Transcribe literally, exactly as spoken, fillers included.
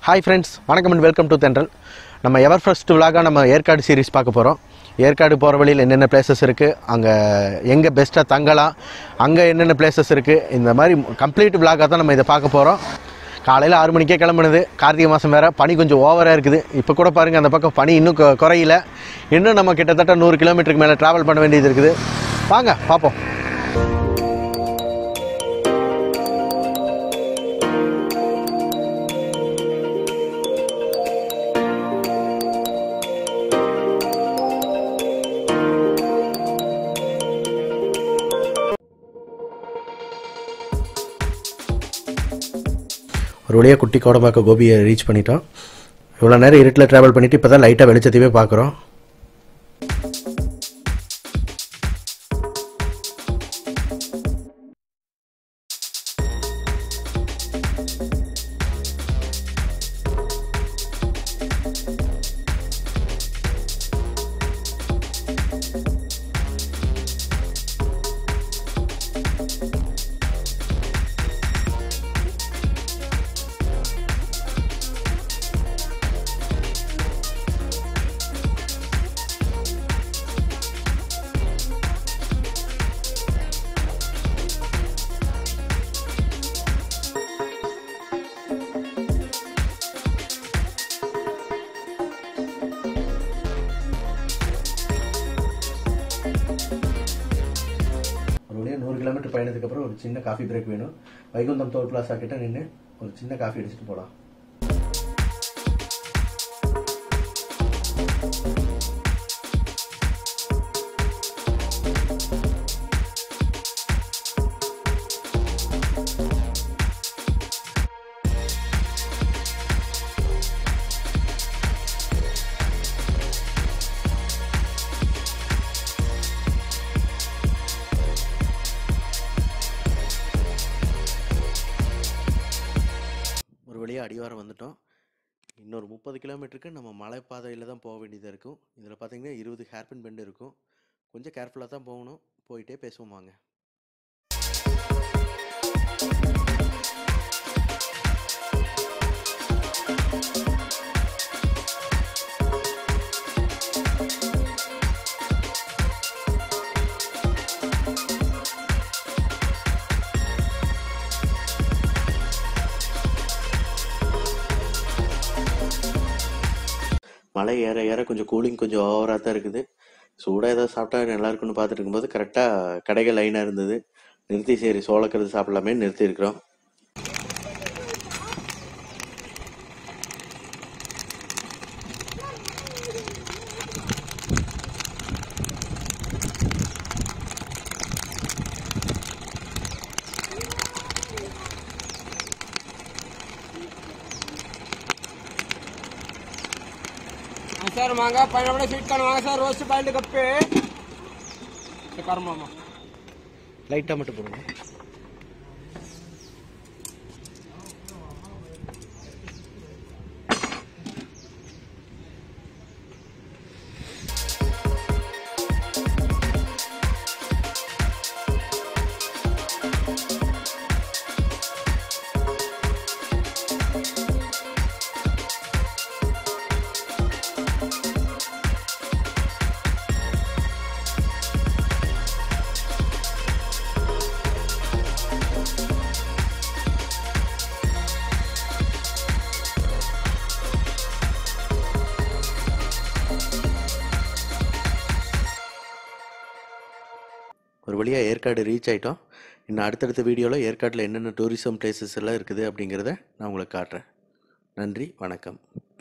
Hi friends, வணக்கம் and welcome to Thendral. நம்ம ever first vlog நம்ம Yercaud series பார்க்க போறோம். Yercaud போற வழியில் என்னென்ன places இருக்கு, அங்க எங்க பெஸ்டா தங்கலாம், அங்க என்னென்ன places இருக்கு, இந்த மாதிரி complete vlog-ஆ தான் நம்ம இத பார்க்க போறோம். காலையில ஆறு மணிக்கே கிளம்புனது, கார்த்திகை மாசம் வேற, பனி கொஞ்சம் ஓவரா இருக்குது. இப்போ கூட பாருங்க அந்த பக்கம் பனி இன்னும் குறையல. இன்னும் நம்ம கிட்டத்தட்ட நூறு கிலோமீட்டருக்கு மேல டிராவல் பண்ண வேண்டியது இருக்குது. வாங்க பாப்போம். ஒரு வழியாக குட்டி கோடம்பாக்க கோபியை ரீச் பண்ணிட்டோம். இவ்வளோ நேரம் இருட்டில் ட்ராவல் பண்ணிவிட்டு இப்போ தான் லைட்டாக வெளிச்சத்தையே பார்க்குறோம். நூறு கிலோமீட்டர் பயணத்துக்கு அப்புறம் ஒரு சின்ன காஃபி பிரேக் வேணும். வைகுந்தம் டோல் பிளாசா கிட்ட நின்று ஒரு சின்ன காஃபி அடிச்சுட்டு போகலாம். வழியாக அடிவாரம் வந்துட்டோம். இன்னொரு முப்பது கிலோமீட்டருக்கு நம்ம மலைப்பாதையில் தான் போக வேண்டியதாக இருக்கும். இதில் பார்த்தீங்கன்னா இருபது ஹேர்பின் பெண்டு இருக்கும். கொஞ்சம் கேர்ஃபுல்லாக தான் போகணும். போயிட்டே பேசுவோம் வாங்க. மலை ஏற ஏற கொஞ்சம் கூலிங் கொஞ்சம் ஓவராக தான் இருக்குது. சூடாக ஏதாவது சாப்பிட்டா நல்லா இருக்குன்னு பார்த்துட்டு இருக்கும்போது கரெக்டாக கடைகள் லைனாக இருந்தது. நிறுத்தி சரி சோளக்கிறது சாப்பிடலாமே நிறுத்தி இருக்கிறோம். Sir mango pineapple sweet corn mango sir roast boiled गप्पे कर मामा லைட்டாக மட்டும் போடுங்க. ஒரு வழியாக ஏற்காடு ரீச் ஆகிட்டோம். இன்னும் அடுத்தடுத்த வீடியோவில் ஏற்காட்டில் என்னென்ன டூரிசம் பிளேசஸ் எல்லாம் இருக்குது அப்படிங்கிறத நான் உங்களுக்கு காட்டுறேன். நன்றி, வணக்கம்.